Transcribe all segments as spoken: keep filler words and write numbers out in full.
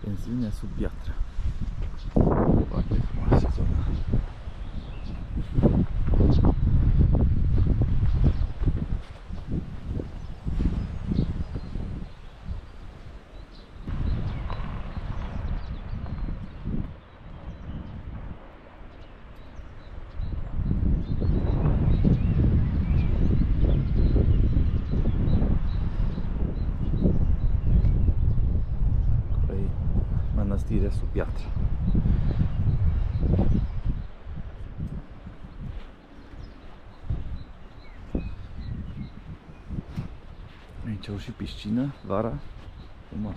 Pensiunea sub piatră. Foarte frumoasă zona. Mănăstirea sub piatră. Aici au și piscină, vara, frumos.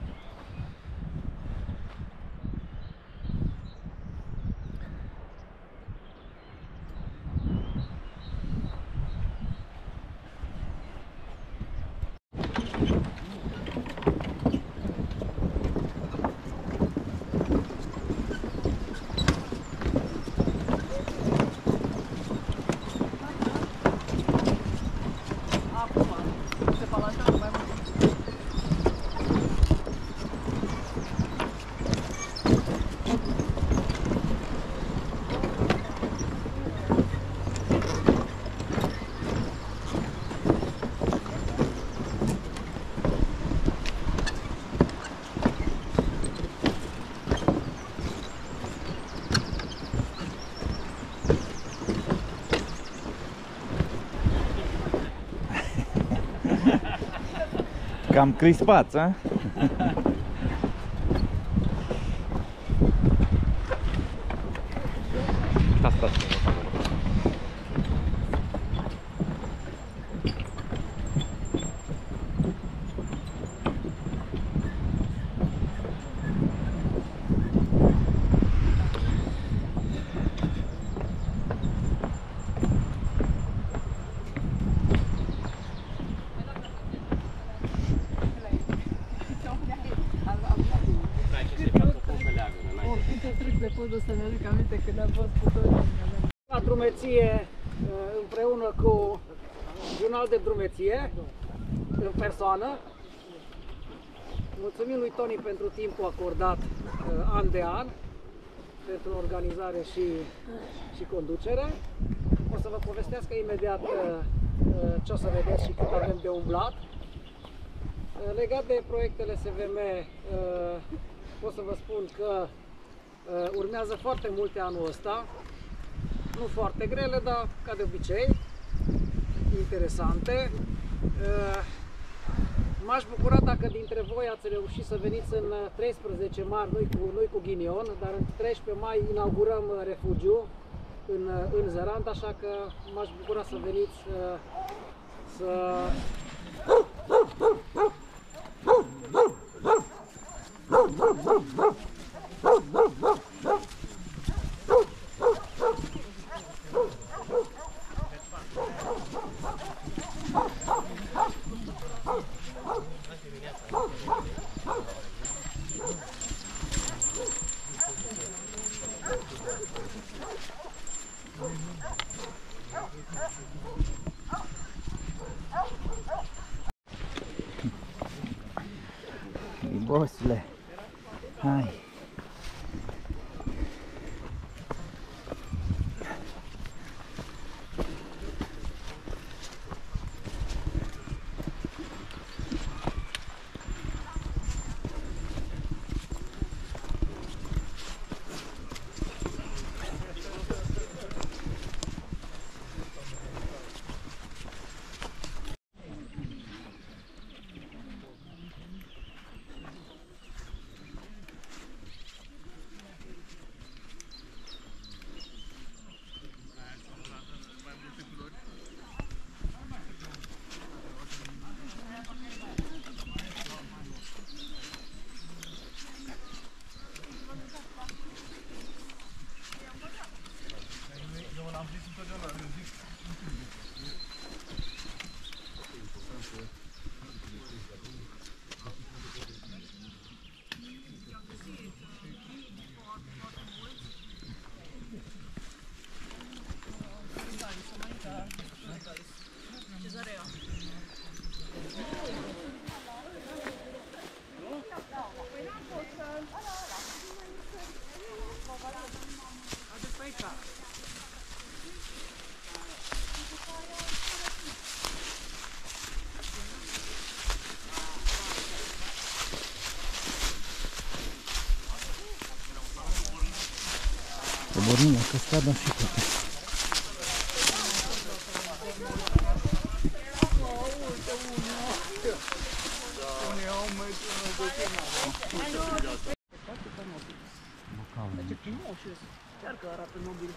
Cam crispați, a? Asta. Să ne aduc aminte când am fost cu toți. La drumeție împreună cu jurnal de drumeție în persoană. Mulțumim lui Toni pentru timpul acordat an de an pentru organizare și, și conducere. O să vă povestească imediat ce o să vedeți și cât avem de umblat. Legat de proiectele S V M, pot să vă spun că Uh, urmează foarte multe anul ăsta, nu foarte grele, dar ca de obicei, interesante. Uh, M-aș bucura dacă dintre voi ați reușit să veniți în treisprezece mai, noi cu, noi cu ghinion, dar în treisprezece mai inaugurăm refugiu în, în Zărant, așa că m-aș bucura să veniți uh, să... Bosule, hai. Coborâm la cascada și poate. Chiar că arată nobil.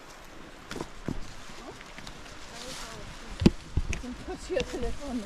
Sunt tot și eu telefonul.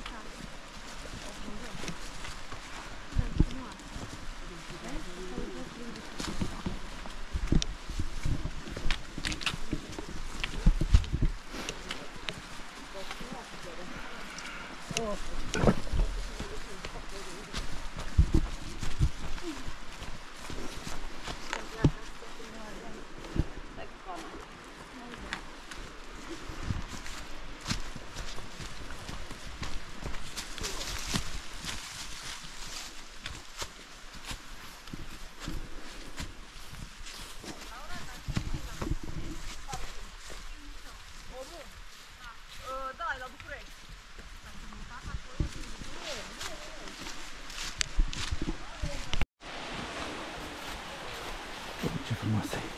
Ce frumoasă e.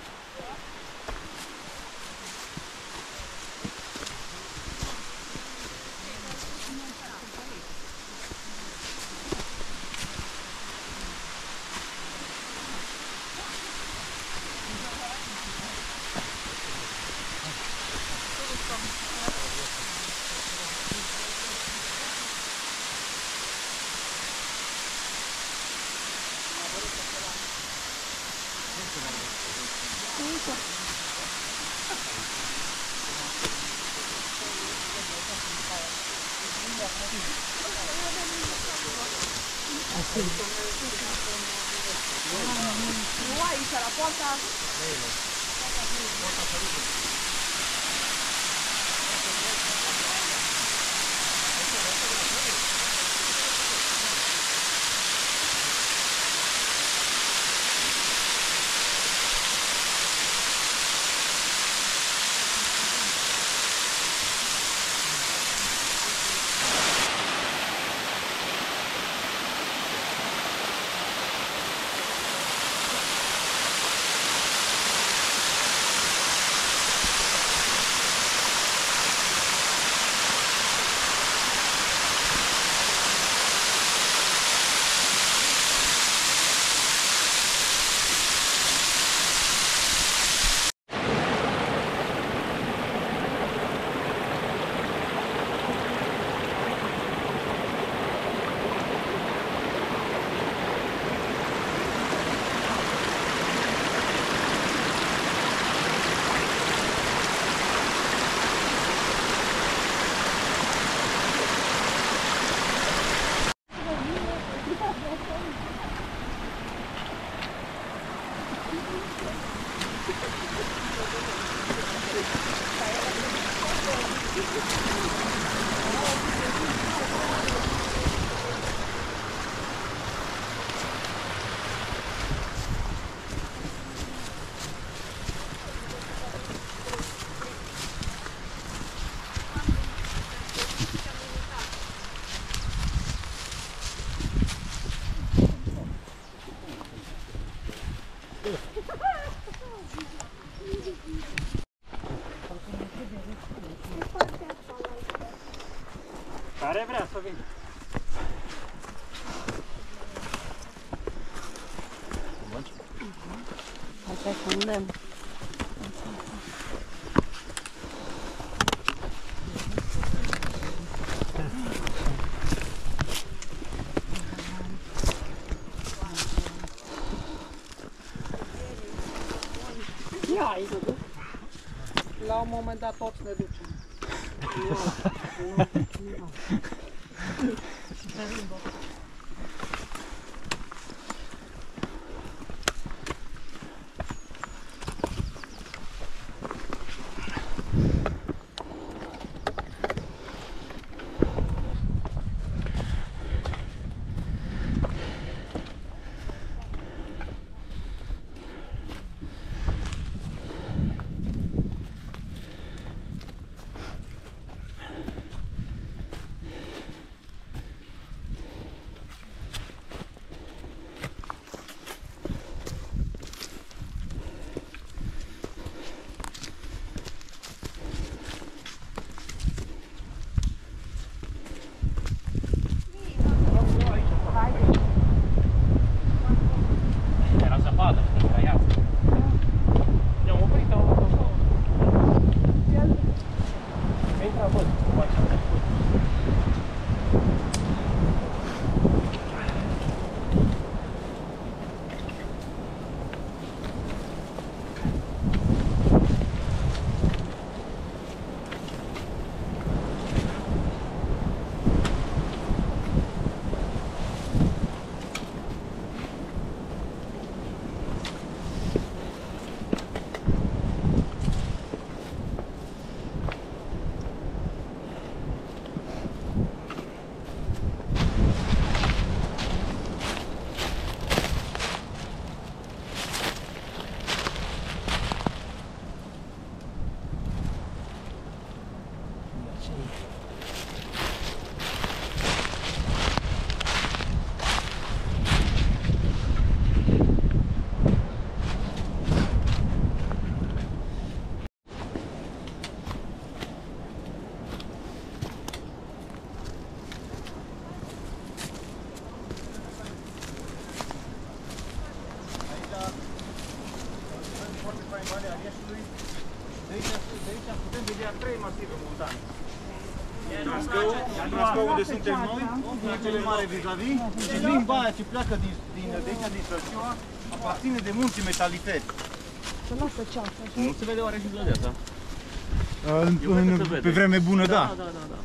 Nu aici, la poarta. Care vrea să vină? Așa e un lemn. Ia, la un moment dat toți ne ducem. ale Arieșului. De aici, de aici putem vedea trei masive montane. Trascău, Trascău unde suntem noi, una cele mari vis-a-vis, și limba aia ce pleacă din, din, de aici, din Sălcioa, aparține de munții metaliferi. Să lasă ceața. Nu se vede oare și vlădea asta? În, în, pe vreme bună, da. Da, da, da, da.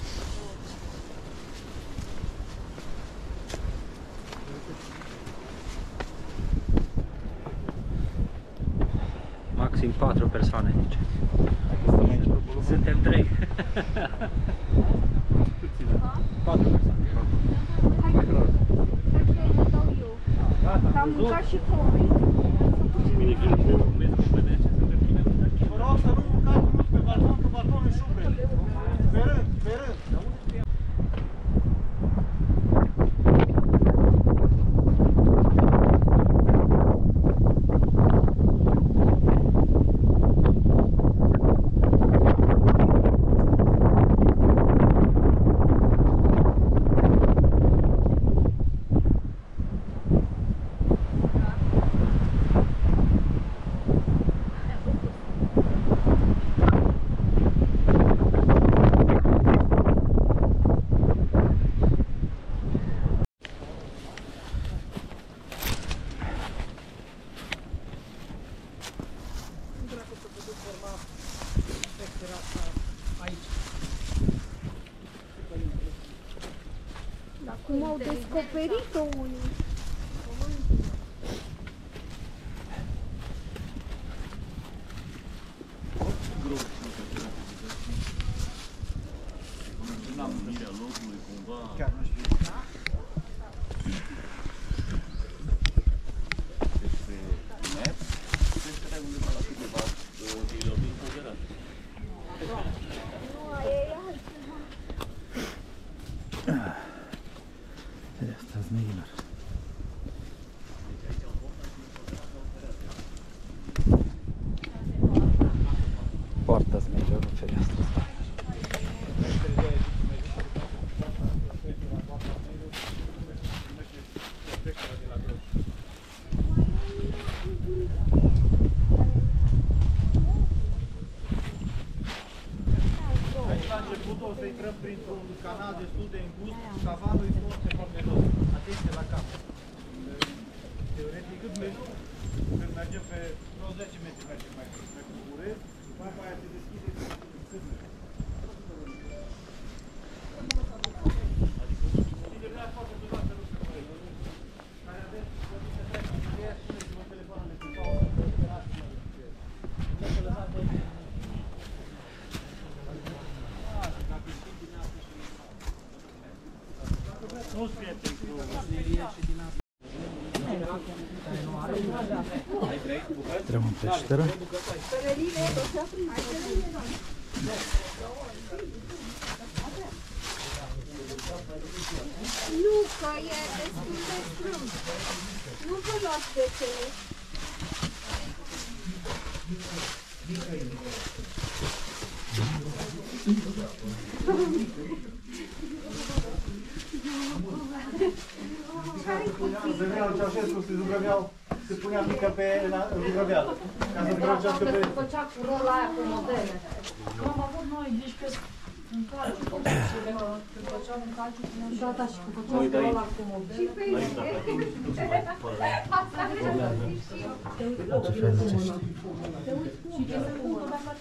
Maxim patru persoane, zice. Suntem trei. Patru persoane. Am mâncat și copii. Bine că nu vezi cum vede ce se întâmplă. Vă rog să nu mâncați mult pe balcon, că balconul e șubred. Pe rând, pe rând. Dar cum au descoperit-o unii? Chiar nu știu. Asta zmeilor. Poarta zmeilor, nu fereastră. Aici la început o să intrăm printr-un canal destul de îngust, cavalul e foarte, foarte los. Atenție la cap. Teoretic, cât mergem, când mergem pe vreo zece metri mergem mai pe cubure, după aia se deschide cât mergem. Nu-ți prieteni cu... Intrăm în peșteră. Nu, că e destul de strâmb. Nu vă luați de cele. Zăveau Ceaușescu, se zugrăveau, se punea mică pe în zugrăveală. Ca să zugrăvească pe... Se făcea cu rola aia cu modele. Am avut noi, deci pe în calciu, când făceam în calciu, puneam și data și cu făceam cu rola cu modele. Și ce se întâmplă dacă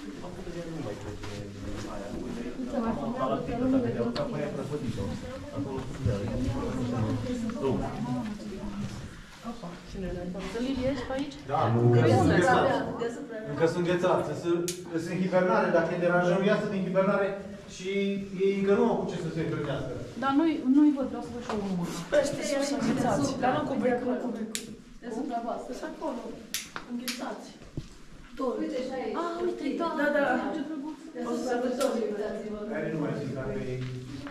Să-l ieși pe aici? Da, încă sunt înghețați. Încă sunt înghețați. Sunt în hibernare, dacă îi deranjăm, iasă din hibernare și ei încă nu au cu ce să se hrănească. Dar nu-i nu-i văd, vreau să văd și eu unul. Ăștia sunt înghețați. Dar nu cu becul, cu becul. Deasupra voastră. Sunt acolo, înghețați. Uite și aici. Ah, uite, da. Da, da. O să văd tot, uitați-vă. Care nu mai zic care e...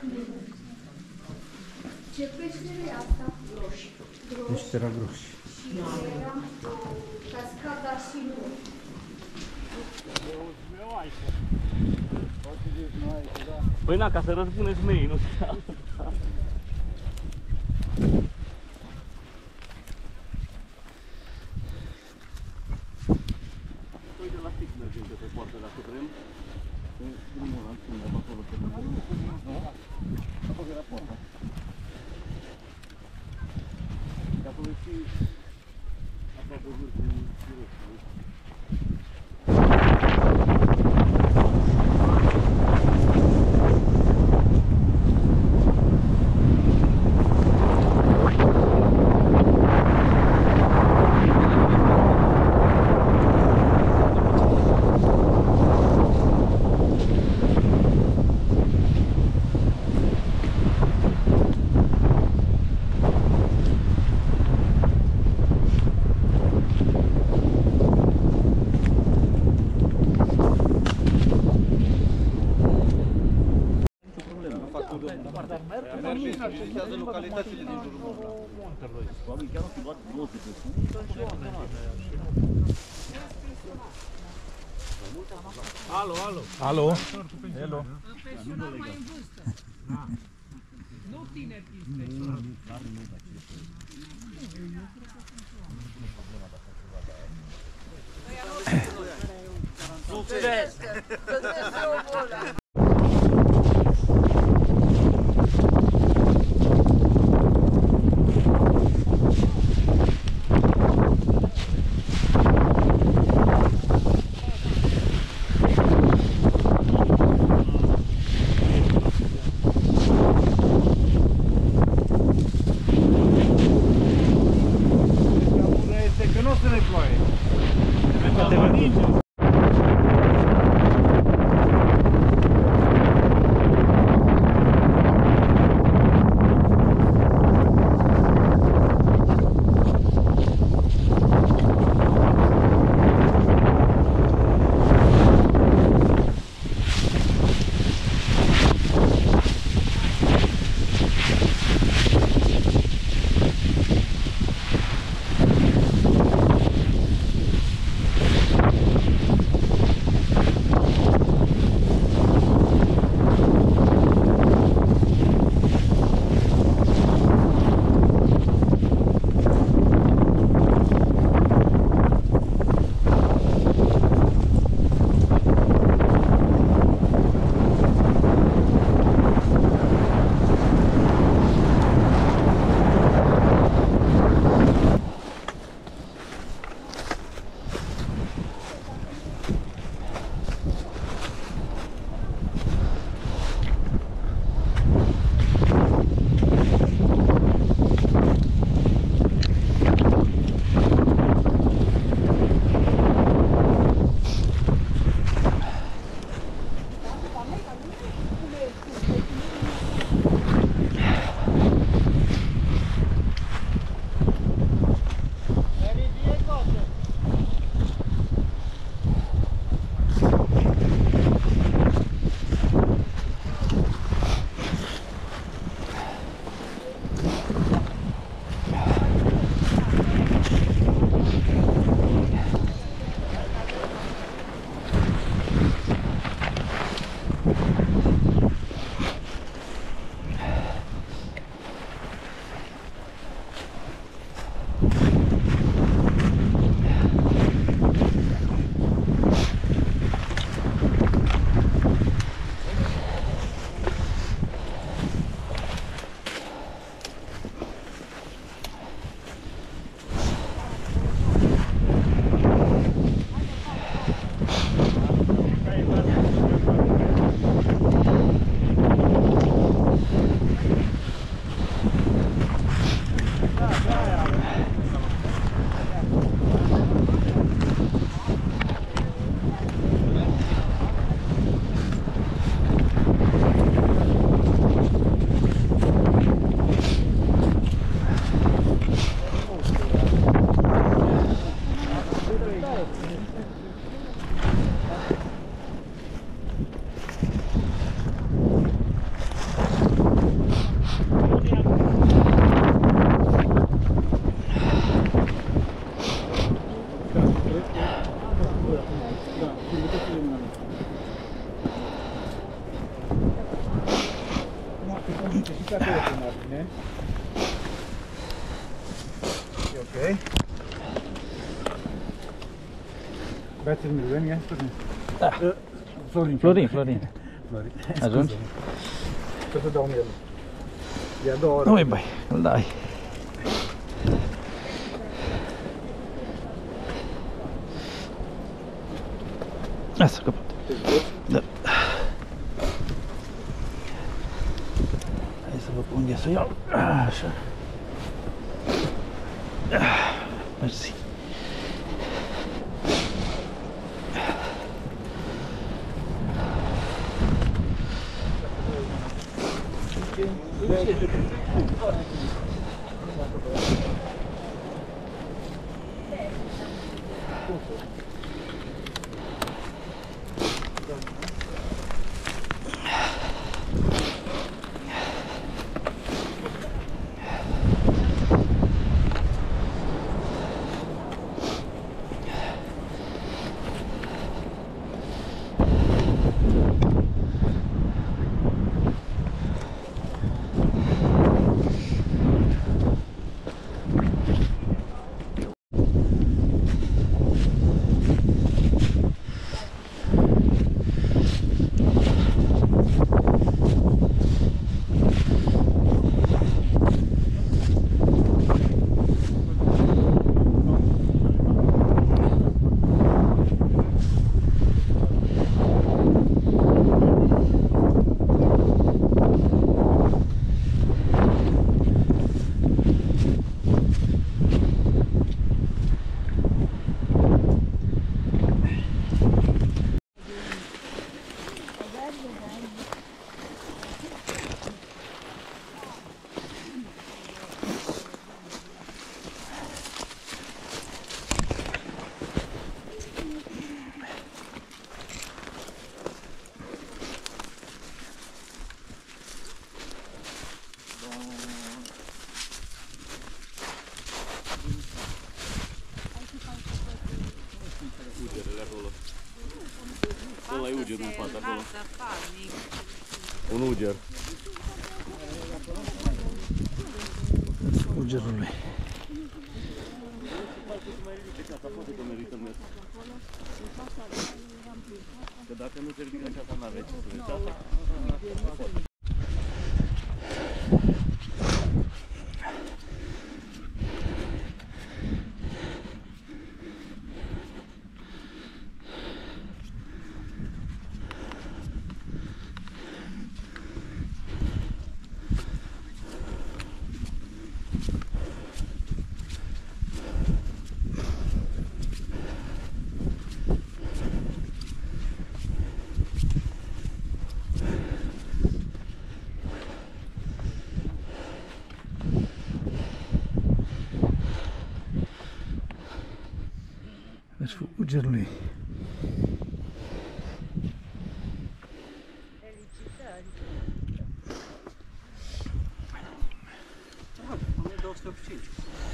Ce peșteră e asta? Groși. Peștera Groși. Și era cascada și nu. Păi na, ca să răspuneți mei, nu știu. Localitățile din jurul muntelui. Oamenii chiar nu fi luat două de sunt. Alo, alo. Alo. Hello. Nu tineri. Succes! Că nu o să ne ploaie. Ok. Beți în milionie, Florin? Da. Florin. Florin, Florin. Florin. Ajungi? Să te dau miel. E a doua oră. Nu-i băi, îl dai. Asta capăt. Da. Hai să vă pun unde să iau. Așa. Mersi. Ăla e uger în față acolo. Un uger. Ugerului. Că dacă nu se ridică în casa, n-aveți ce să vezi. Vârful Ugerului. două sute optzeci și cinci.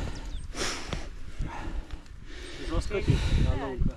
Jos cătit, la lungă.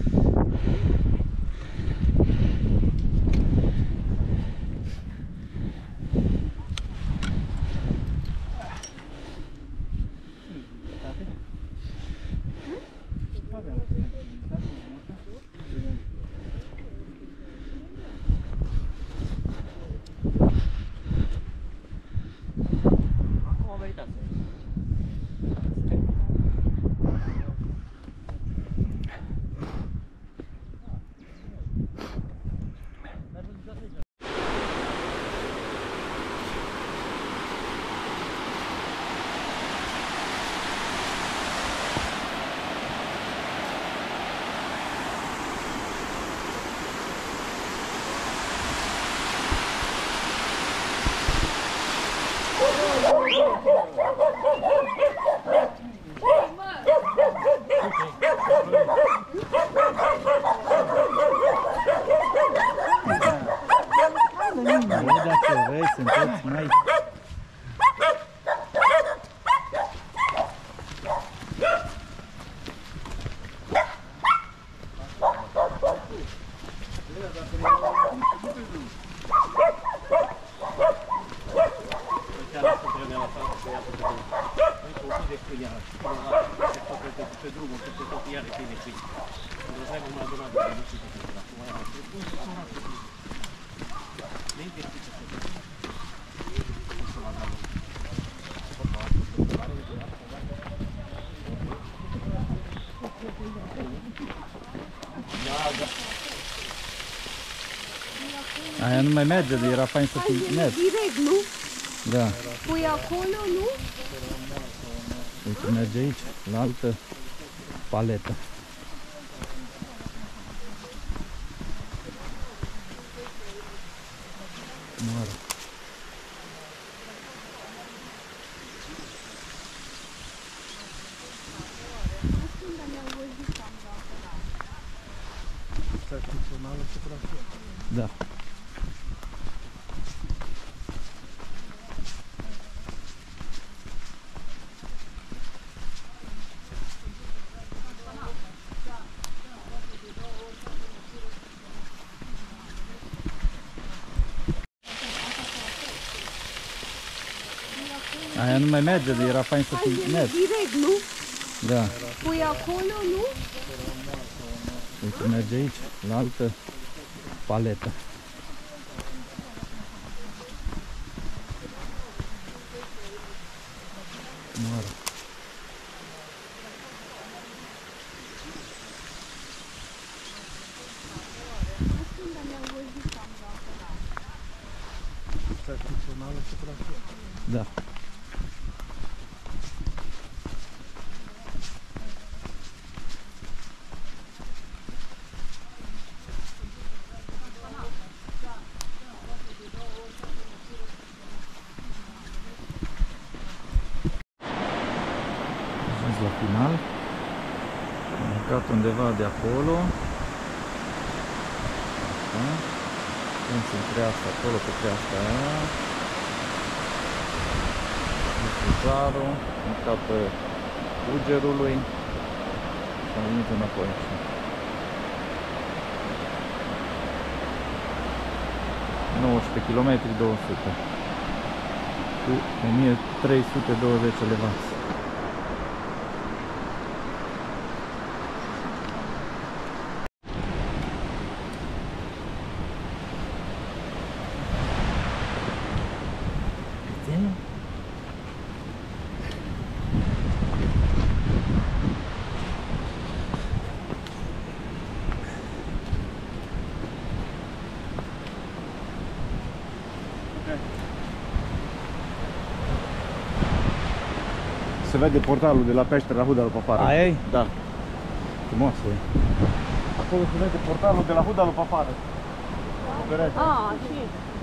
Dacă vrei, sunteți mai... Da, da. Aia nu mai merge, era fain să Hai, fii net. direct, nu? Da. Pui acolo, nu? Uite, merge aici, la altă paletă. Moară. Da. Aia nu mai merge, era fain să fii net. Direct, nu? Da. Pui acolo, nu? Uite, merge aici, la altă paletă. Moară. Da. Ajuns la final. Am urcat undeva de acolo. Așa. Prins în creasta acolo, pe creasta aia. Zarul, în capă Ugerului și am venit înapoi. nouăsprezece kilometri, două sute cu o mie trei sute douăzeci elevați. Se vede portalul de la peștera la Huda lui Papară. Aia e? Da. Frumos e. Acolo se vede portalul de la Huda lui Papară. Ah, și